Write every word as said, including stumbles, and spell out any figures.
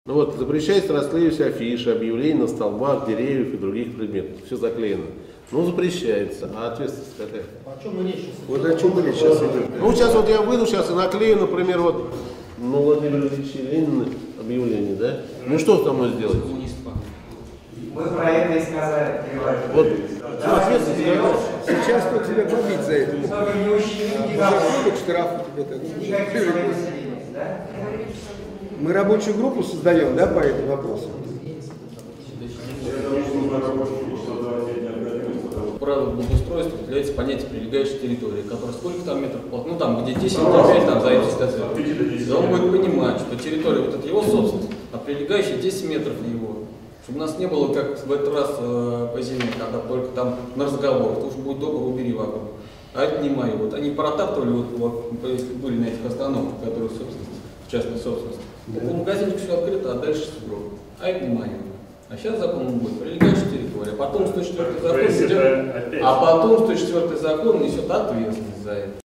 Ну вот, запрещается расклеивать афиши, объявления на столбах, деревьев и других предметов. Все заклеено. Ну, запрещается. А ответственность какая? О чем мы речь сейчас? Вот о чем мы речь сейчас идет. Ну, сейчас вот я выйду сейчас и наклею, например, вот, ну, Владимир Ильич Ленин объявление, да? Ну, что со мной сделать? Мы про это и сказали. Вот, ответственность. Сейчас кто тебя побить за это? Чтобы не ущемить Заходит штраф тебе так. никаких населения, да? Мы рабочую группу создаем, да, по этому вопросу? Правило благоустройства является понятие прилегающей территории, которая сколько там метров, ну там где десять, пять, там зависит от этого. Да он будет понимать, что территория вот это его собственность, а прилегающая десять метров его. Чтобы у нас не было, как в этот раз э, по зиме, когда только там на разговорах, то уж будет добро, убери вокруг. А это не мои. Вот они протаптывали, вот, вот, если были на этих остановках, которые собственность, частная собственность. У магазинчик все открыто, а дальше сброд. А это не мое. А сейчас закон будет прилегающая территория. Потом сто четвёртый закон, идет, а потом сто четвёртый закон несет ответственность за это.